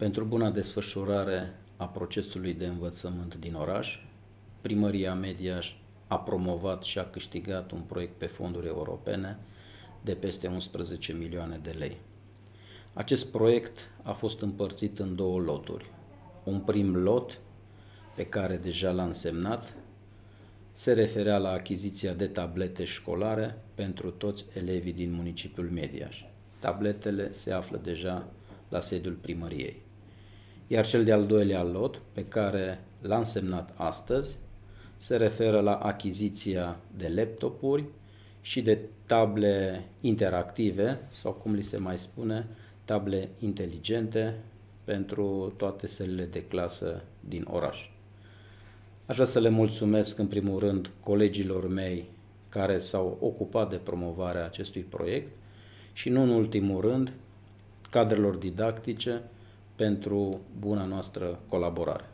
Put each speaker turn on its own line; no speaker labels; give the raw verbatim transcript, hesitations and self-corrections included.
Pentru buna desfășurare a procesului de învățământ din oraș, Primăria Mediaș a promovat și a câștigat un proiect pe fonduri europene de peste unsprezece milioane de lei. Acest proiect a fost împărțit în două loturi. Un prim lot, pe care deja l-am semnat, se referea la achiziția de tablete școlare pentru toți elevii din municipiul Mediaș. Tabletele se află deja la sediul primăriei. Iar cel de-al doilea lot, pe care l-am semnat astăzi, se referă la achiziția de laptopuri și de table interactive, sau cum li se mai spune, table inteligente pentru toate sălile de clasă din oraș. Aș vrea să le mulțumesc în primul rând colegilor mei care s-au ocupat de promovarea acestui proiect și nu în ultimul rând cadrelor didactice pentru buna noastră colaborare.